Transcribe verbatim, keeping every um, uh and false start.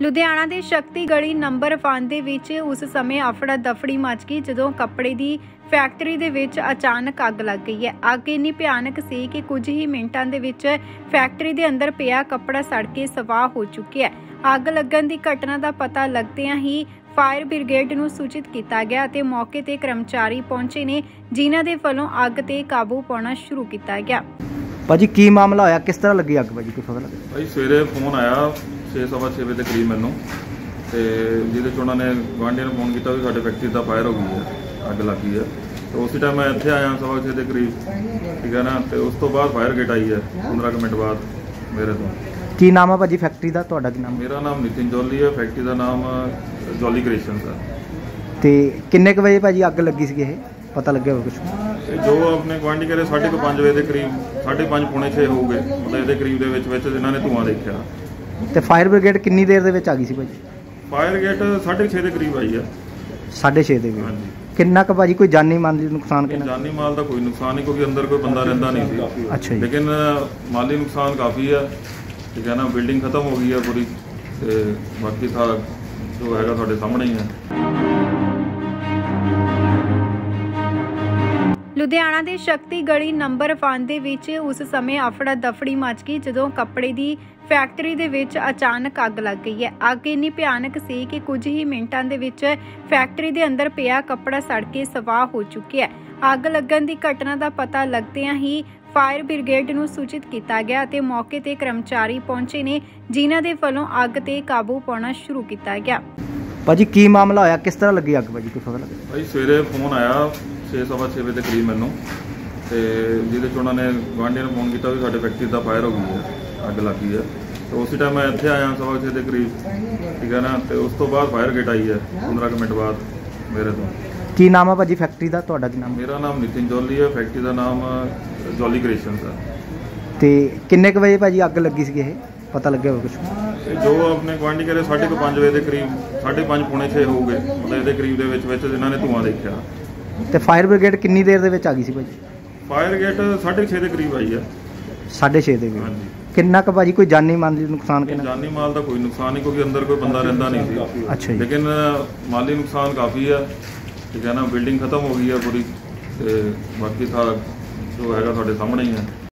ਲੁਧਿਆਣਾ ਦੇ ਸ਼ਕਤੀ ਗਲੀ ਨੰਬਰ ਇੱਕ ਦੇ ਵਿੱਚ ਉਸ ਸਮੇਂ ਅਫੜਾ ਦਫੜੀ ਮਚ ਗਈ ਜਦੋਂ ਕੱਪੜੇ ਦੀ ਫੈਕਟਰੀ ਦੇ ਵਿੱਚ ਅਚਾਨਕ ਅੱਗ ਲੱਗ ਗਈ ਹੈ। ਅੱਗ ਇੰਨੀ ਭਿਆਨਕ ਸੀ ਕਿ ਕੁਝ ਹੀ ਮਿੰਟਾਂ ਦੇ ਵਿੱਚ ਫੈਕਟਰੀ ਦੇ ਅੰਦਰ ਪਿਆ ਕੱਪੜਾ ਸੜ ਕੇ ਸਵਾਹ ਹੋ ਚੁੱਕਿਆ ਹੈ। ਅੱਗ ਲੱਗਣ ਦੀ ਘਟਨਾ ਦਾ ਪਤਾ ਲੱਗਦਿਆਂ ਹੀ ਫਾਇਰ ਬ੍ਰਿਗੇਡ ਨੂੰ ਸੂਚਿਤ ਕੀਤਾ ਗਿਆ ਅਤੇ ਮੌਕੇ ਤੇ ਕਰਮਚਾਰੀ ਪਹੁੰਚੇ ਨੇ, ਜਿਨ੍ਹਾਂ ਦੇ ਵੱਲੋਂ ਅੱਗ ਤੇ ਕਾਬੂ ਪਾਉਣਾ ਸ਼ੁਰੂ ਕੀਤਾ ਗਿਆ। ਭਾਜੀ ਕੀ ਮਾਮਲਾ ਹੋਇਆ, ਕਿਸ ਤਰ੍ਹਾਂ ਲੱਗੀ ਅੱਗ? ਭਾਜੀ ਕੋਈ ਪਤਾ ਲੱਗਾ? ਭਾਈ ਸਵੇਰੇ ਫੋਨ ਆਇਆ ਛੇ ਸਵਾ ਛੇ ਵਜੇ ਦੇ ਕਰੀਬ ਮੈਨੂੰ, ਤੇ ਜਿਹਦੇ 'ਚ ਉਹਨਾਂ ਨੇ ਗੁਆਂਢੀਆਂ ਨੂੰ ਫੋਨ ਕੀਤਾ ਵੀ ਸਾਡੇ ਫੈਕਟਰੀ ਦਾ ਫਾਇਰ ਹੋ ਗਈ ਹੈ, ਅੱਗ ਲੱਗ ਗਈ ਹੈ। ਤੇ ਉਸੇ ਟਾਈਮ ਮੈਂ ਇੱਥੇ ਆਇਆ ਸਵਾ ਛੇ ਦੇ ਕਰੀਬ, ਠੀਕ ਹੈ ਨਾ। ਤੇ ਉਸ ਤੋਂ ਬਾਅਦ ਫਾਇਰ ਗੇਟ ਆਈ ਹੈ ਪੰਦਰਾਂ ਕੁ ਮਿੰਟ ਬਾਅਦ ਮੇਰੇ ਤੋਂ। ਕੀ ਨਾਮ ਹੈ ਭਾਜੀ ਫੈਕਟਰੀ ਦਾ? ਤੁਹਾਡਾ ਕੀ ਨਾਮ? ਮੇਰਾ ਨਾਮ ਨਿਤਿਨ ਜੋਲੀ ਹੈ, ਫੈਕਟਰੀ ਦਾ ਨਾਮ ਜੋਲੀ ਕ੍ਰਿਏਸ਼ਨਸ ਹੈ। ਤੇ ਕਿੰਨੇ ਕੁ ਵਜੇ ਭਾਜੀ ਅੱਗ ਲੱਗੀ ਸੀ? ਇਹ ਪਤਾ ਲੱਗਿਆ ਹੋਵੇ ਕੁਝ? ਜੋ ਆਪਣੇ ਗੁਆਂਢੀ ਕਹਿੰਦੇ ਸਾਢੇ ਕੁ ਪੰਜ ਵਜੇ ਦੇ ਕਰੀਬ, ਸਾਢੇ ਪੰਜ ਪੌਣੇ ਛੇ ਹੋ ਗਏ, ਮਤਲਬ ਇਹਦੇ ਕਰੀਬ ਦੇ ਵਿੱਚ ਵਿੱਚ ਇਹਨਾਂ ਨੇ ਧੂੰਆਂ ਦੇਖਿਆ। ਤੇ ਫਾਇਰ ਬ੍ਰਿਗੇਡ ਕਿੰਨੀ ਦੇਰ ਦੇ ਵਿੱਚ ਆ ਗਈ ਸੀ ਭਾਜੀ? ਫਾਇਰ ਗੇਟ ਸਾਢੇ ਛੇ ਦੇ ਕਰੀਬ ਆਈ ਹੈ। ਸਾਢੇ ਛੇ ਦੇ ਵਿੱਚ? ਹਾਂਜੀ। ਕਿੰਨਾ ਕੁ ਭਾਜੀ ਕੋਈ ਜਾਨੀ ਮਾਲੀ ਨੁਕਸਾਨ? ਕਿੰਨਾ? ਜਾਨੀ ਮਾਲ ਦਾ ਕੋਈ ਨੁਕਸਾਨ ਨਹੀਂ, ਕਿਉਂਕਿ ਅੰਦਰ ਕੋਈ ਬੰਦਾ ਰਹਿੰਦਾ ਨਹੀਂ ਸੀ। ਅੱਛਾ ਜੀ। ਲੇਕਿਨ ਮਾਲੀ ਨੁਕਸਾਨ ਕਾਫੀ ਹੈ, ਠੀਕ ਹੈ ਨਾ। ਬਿਲਡਿੰਗ ਖਤਮ ਹੋ ਗਈ ਹੈ ਪੂਰੀ, ਤੇ ਬਾਕੀ ਤਾਂ ਜੋ ਹੈਗਾ ਤੁਹਾਡੇ ਸਾਹਮਣੇ ਹੀ ਹੈ। ਲੁਧਿਆਣਾ ਦੇ ਸ਼ਕਤੀ ਗਲੀ ਨੰਬਰ ਇੱਕ ਦੇ ਵਿੱਚ ਉਸ ਸਮੇਂ ਅਫੜਾ ਦਫੜੀ ਮਚ ਗਈ ਜਦੋਂ ਕੱਪੜੇ ਦੀ ਫੈਕਟਰੀ ਦੇ ਵਿੱਚ ਅਚਾਨਕ ਅੱਗ ਲੱਗ ਗਈ ਹੈ। ਅੱਗ ਇੰਨੀ ਭਿਆਨਕ ਸੀ ਕਿ ਕੁਝ ਹੀ ਮਿੰਟਾਂ ਦੇ ਵਿੱਚ ਫੈਕਟਰੀ ਦੇ ਅੰਦਰ ਪਿਆ ਕੱਪੜਾ ਸੜ ਕੇ ਸਵਾਹ ਹੋ ਚੁੱਕਿਆ ਹੈ। ਅੱਗ ਲੱਗਣ ਦੀ ਘਟਨਾ ਦਾ ਪਤਾ ਲੱਗਦਿਆਂ ਹੀ ਫਾਇਰ ਬ੍ਰਿਗੇਡ ਨੂੰ ਸੂਚਿਤ ਕੀਤਾ ਗਿਆ ਅਤੇ ਮੌਕੇ ਤੇ ਕਰਮਚਾਰੀ ਪਹੁੰਚੇ ਨੇ, ਜਿਨ੍ਹਾਂ ਦੇ ਵੱਲੋਂ ਅੱਗ ਤੇ ਕਾਬੂ ਪਾਉਣਾ ਸ਼ੁਰੂ ਕੀਤਾ ਗਿਆ। ਭਾਜੀ ਕੀ ਮਾਮਲਾ ਹੋਇਆ, ਕਿਸ ਤਰ੍ਹਾਂ ਲੱਗੀ ਅੱਗ? ਭਾਜੀ ਕੋਈ ਪਤਾ ਲੱਗਾ? ਭਾਈ ਸਵੇਰੇ ਫੋਨ ਆਇਆ ਛੇ ਸਵਾ ਛੇ ਵਜੇ ਦੇ ਕਰੀਬ ਮੈਨੂੰ, ਤੇ ਜਿਹਦੇ 'ਚ ਉਹਨਾਂ ਨੇ ਗੁਆਂਢੀਆਂ ਨੂੰ ਫੋਨ ਕੀਤਾ ਵੀ ਸਾਡੇ ਫੈਕਟਰੀ ਦਾ ਫਾਇਰ ਹੋ ਗਈ ਹੈ, ਅੱਗ ਲੱਗ ਗਈ ਹੈ। ਤੇ ਉਸੇ ਟਾਈਮ ਮੈਂ ਇੱਥੇ ਆਇਆ ਸਵਾ ਛੇ ਦੇ ਕਰੀਬ, ਠੀਕ ਹੈ ਨਾ। ਤੇ ਉਸ ਤੋਂ ਬਾਅਦ ਫਾਇਰ ਗੇਟ ਆਈ ਹੈ ਪੰਦਰਾਂ ਕੁ ਮਿੰਟ ਬਾਅਦ ਮੇਰੇ ਤੋਂ। ਕੀ ਨਾਮ ਹੈ ਭਾਜੀ ਫੈਕਟਰੀ ਦਾ? ਤੁਹਾਡਾ ਕੀ ਨਾਮ? ਮੇਰਾ ਨਾਮ ਨਿਤਿਨ ਜੋਲੀ ਹੈ, ਫੈਕਟਰੀ ਦਾ ਨਾਮ ਜੋਲੀ ਕ੍ਰਿਏਸ਼ਨਸ ਹੈ। ਤੇ ਕਿੰਨੇ ਕੁ ਵਜੇ ਭਾਜੀ ਅੱਗ ਲੱਗੀ ਸੀ? ਇਹ ਪਤਾ ਲੱਗਿਆ ਹੋਵੇ ਕੁਝ? ਜੋ ਆਪਣੇ ਗੁਆਂਢੀ ਕਹਿੰਦੇ ਸਾਢੇ ਕੁ ਪੰਜ ਵਜੇ ਦੇ ਕਰੀਬ, ਸਾਢੇ ਪੰਜ ਪੌਣੇ ਛੇ ਹੋ ਗਏ, ਮਤਲਬ ਇਹਦੇ ਕਰੀਬ ਦੇ ਵਿੱਚ ਵਿੱਚ ਇਹਨਾਂ ਨੇ ਧੂੰਆਂ ਦੇਖਿਆ। ਤੇ ਫਾਇਰ ਬ੍ਰਿਗੇਡ ਕਿੰਨੀ ਦੇਰ ਦੇ ਵਿੱਚ ਆ ਗਈ ਸੀ ਭਾਜੀ? ਫਾਇਰ ਗੇਟ ਸਾਢੇ ਛੇ ਦੇ ਕਰੀਬ ਆਈ ਹੈ। ਸਾਢੇ ਛੇ ਦੇ ਵਿੱਚ? ਹਾਂਜੀ। ਕਿੰਨਾ ਕੁ ਭਾਜੀ ਕੋਈ ਜਾਨੀ ਮਾਲੀ ਨੁਕਸਾਨ? ਕਿੰਨਾ? ਜਾਨੀ ਮਾਲ ਦਾ ਕੋਈ ਨੁਕਸਾਨ ਨਹੀਂ, ਕਿਉਂਕਿ ਅੰਦਰ ਕੋਈ ਬੰਦਾ ਰਹਿੰਦਾ ਨਹੀਂ ਸੀ। ਅੱਛਾ ਜੀ। ਲੇਕਿਨ ਮਾਲੀ ਨੁਕਸਾਨ ਕਾਫੀ ਹੈ, ਠੀਕ ਹੈ ਨਾ। ਬਿਲਡਿੰਗ ਖਤਮ ਹੋ ਗਈ ਹੈ ਪੂਰੀ, ਤੇ ਬਾਕੀ ਤਾਂ ਜੋ ਹੈਗਾ ਤੁਹਾਡੇ ਸਾਹਮਣੇ ਹੀ ਹੈ।